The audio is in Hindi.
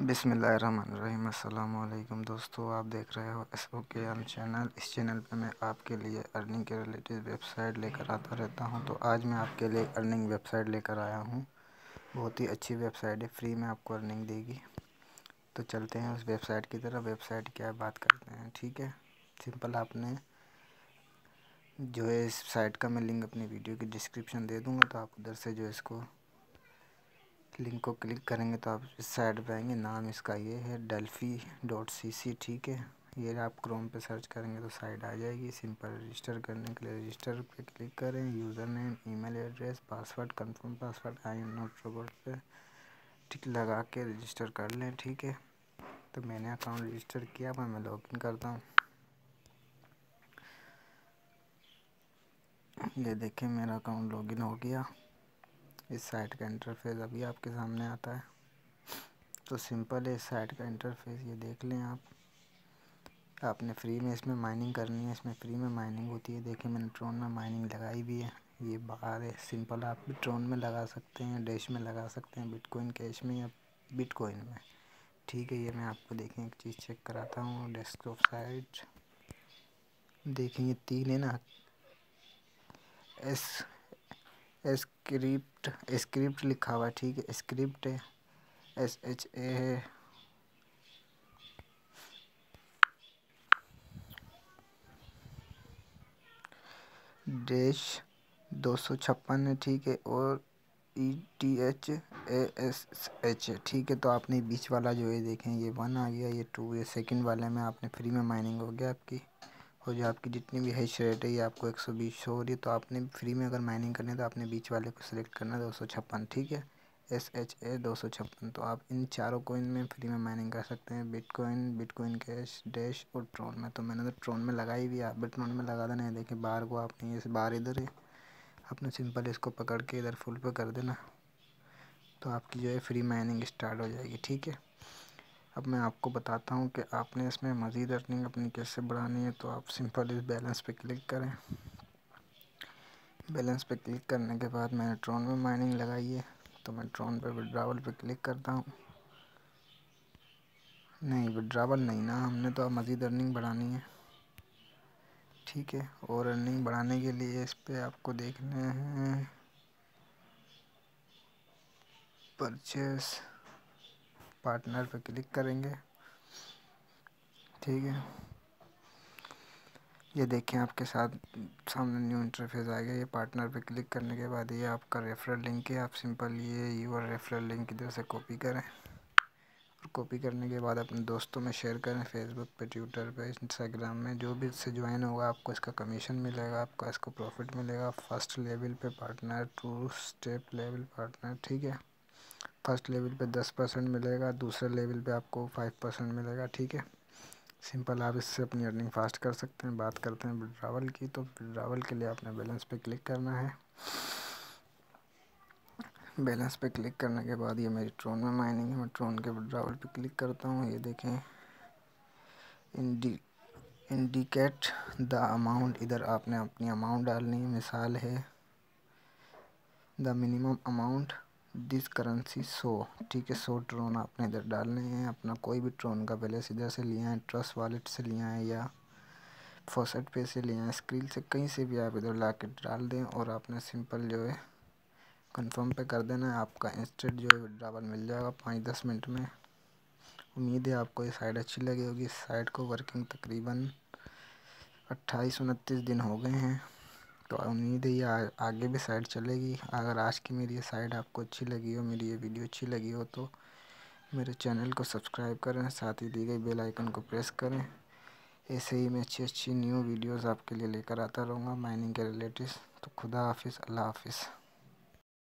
बिस्मिल्लाहिर्रहमानिर्रहीम। अस्सलाम.o.allaikum दोस्तों, आप देख रहे हो SOKL चैनल। इस चैनल पे मैं आपके लिए अर्निंग के रिलेटेड वेबसाइट लेकर आता रहता हूं। तो आज मैं आपके लिए अर्निंग वेबसाइट लेकर आया हूं। बहुत ही अच्छी वेबसाइट है, फ्री में आपको अर्निंग देगी। तो चलते हैं उस वेबसाइट की तरफ। वेबसाइट क्या है बात करते हैं, ठीक है। सिंपल आपने जो है इस साइट का मैं लिंक अपनी वीडियो की डिस्क्रिप्शन दे दूँगा, तो आप उधर से जो इसको लिंक को क्लिक करेंगे तो आप इस साइट पे आएंगे। नाम इसका ये है Dalfi.cc, ठीक है। ये आप क्रोम पे सर्च करेंगे तो साइट आ जाएगी। सिंपल रजिस्टर करने के लिए रजिस्टर पे क्लिक करें। User name, email address, password, confirm password, I am not robot पे टिक लगा के रजिस्टर कर लें, ठीक है। तो मैंने अकाउंट रजिस्टर किया, मैं लॉगिन करता हूँ। ये देखें, मेरा अकाउंट लॉगिन हो गया। इस साइट का इंटरफेस अभी आपके सामने आता है। तो सिंपल है इस साइट का इंटरफेस, ये देख लें आप। आपने फ्री में इसमें माइनिंग करनी है। इसमें फ्री में माइनिंग होती है। देखिए, मैंने ट्रोन में माइनिंग लगाई भी है। ये बाहर है। सिंपल आप भी ट्रोन में लगा सकते हैं, डैश में लगा सकते हैं, बिटकॉइन कैश में या बिटकॉइन में, ठीक है। ये मैं आपको देखें एक चीज़ चेक कराता हूँ। डेस्कटॉप साइट देखें, ये तीन है ना, स्क्रिप्ट लिखा हुआ है, ठीक है। स्क्रिप्ट है, SHA है, डैश 256 है, ठीक है, और ETHASH, ठीक है। तो आपने बीच वाला जो है देखें, ये 1 आ गया, ये 2, ये सेकंड वाले में आपने फ्री में माइनिंग हो गया आपकी। और जो आपकी जितनी भी हैश रेट है ये आपको 120 हो रही है। तो आपने फ्री में अगर माइनिंग करनी है तो आपने बीच वाले को सिलेक्ट करना है, 256, ठीक है। SHA 256। तो आप इन चारों कोइन में फ्री में माइनिंग कर सकते हैं, बिटकॉइन कैश, डैश और ट्रोन में। तो मैंने तो ट्रोन में लगाई भी है, आप भी ट्रोन में लगा देना है। देखिए बार को आपने, ये बार इधर है, आपने सिंपल इसको पकड़ के इधर फुल पे कर देना, तो आपकी जो है फ्री माइनिंग स्टार्ट हो जाएगी, ठीक है। अब मैं आपको बताता हूँ कि आपने इसमें मज़ीद अर्निंग अपनी कैसे बढ़ानी है। तो आप सिंपल इस बैलेंस पे क्लिक करें। बैलेंस पे क्लिक करने के बाद मैंने ट्रोन में माइनिंग लगाई है, तो मैं ट्रोन पे विड्रॉवल पे क्लिक करता हूँ। नहीं, विड्रॉवल नहीं ना, हमने तो मज़ीद अर्निंग बढ़ानी है, ठीक है। और अर्निंग बढ़ाने के लिए इस पर आपको देखने हैं परचेस, पार्टनर पे क्लिक करेंगे, ठीक है। ये देखें आपके साथ सामने न्यू इंटरफेस आ गया। ये पार्टनर पे क्लिक करने के बाद ये आपका रेफरल लिंक है। आप सिंपल ये यूर रेफरल लिंक इधर से कॉपी करें, और कॉपी करने के बाद अपने दोस्तों में शेयर करें, फेसबुक पे, ट्विटर पे, इंस्टाग्राम में। जो भी इससे ज्वाइन होगा आपको इसका कमीशन मिलेगा, आपका इसको प्रॉफिट मिलेगा। फर्स्ट लेवल पे पार्टनर, 2 स्टेप लेवल पार्टनर, ठीक है। फर्स्ट लेवल पे 10% मिलेगा, दूसरे लेवल पे आपको 5% मिलेगा, ठीक है। सिंपल आप इससे अपनी अर्निंग फास्ट कर सकते हैं। बात करते हैं विड्रॉवल की। तो विड्रॉवल के लिए आपने बैलेंस पे क्लिक करना है। बैलेंस पे क्लिक करने के बाद ये मेरी ट्रोन में माइनिंग है, मैं ट्रोन के विड्रॉवल पे क्लिक करता हूँ। ये देखें, इंडिकेट द अमाउंट, इधर आपने अपनी अमाउंट डालनी है। मिसाल है the minimum amount this currency 100, ठीक है। 100 ट्रोन आपने इधर डालने हैं। अपना कोई भी ट्रोन का बैलेंस इधर से लिया है, ट्रस्ट वॉलेट से लिया है या फॉसेट पे से लिया है, स्क्रीन से, कहीं से भी आप इधर ला के डाल दें। और आपने सिंपल जो है कंफर्म पे कर देना है। आपका इंस्टेंट जो है विड्रॉवल मिल जाएगा 5-10 मिनट में। उम्मीद है आपको ये साइट अच्छी लगी होगी। इस साइट को वर्किंग तकरीबन 28-29 दिन हो गए हैं। तो उम्मीद है ये आगे भी साइट चलेगी। अगर आज की मेरी ये साइट आपको अच्छी लगी हो, मेरी ये वीडियो अच्छी लगी हो, तो मेरे चैनल को सब्सक्राइब करें, साथ ही दी गई बेल आइकन को प्रेस करें। ऐसे ही मैं अच्छी न्यू वीडियोस आपके लिए लेकर आता रहूँगा माइनिंग के रिलेटेड। तो खुदा हाफिज़, अल्लाह हाफिज़।